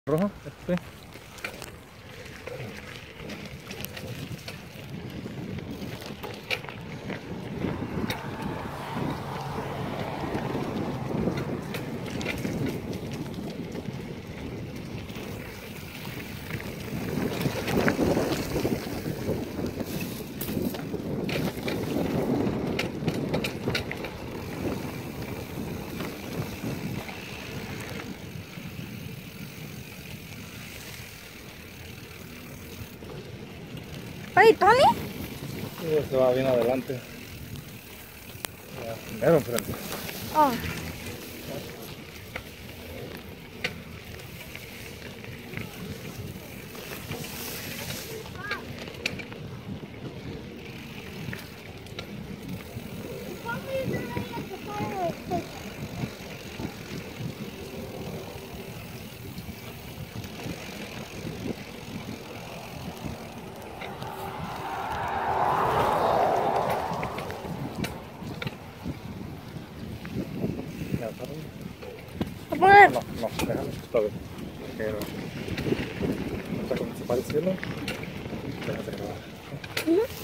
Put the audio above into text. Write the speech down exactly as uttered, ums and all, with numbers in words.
rojo, este. Oye, Tony. Se va bien adelante. Primero enfrente. Oh. ¿A poner? No, no, déjalo, está bien. Pero, ahorita cuando se pare el cielo, déjate grabar. Uh-huh.